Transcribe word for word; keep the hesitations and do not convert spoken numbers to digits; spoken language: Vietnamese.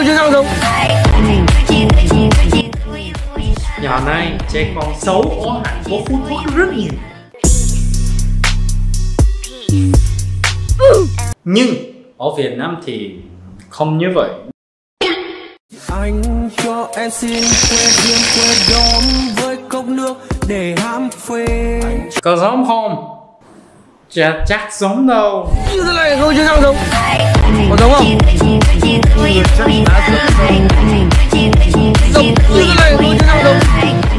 chứ không đúng. Giờ này trẻ con xấu có hạnh có phút thuốc rất nhiều. Nhưng ở Việt Nam thì không như vậy. Anh cho em xin quê hương quê đốm với cốc nước để hãm phê. Có giống không? Chả chắc giống đâu. Như thế này thôi chứ không đúng. Có giống không? Giống như thế này thôi chứ không đúng.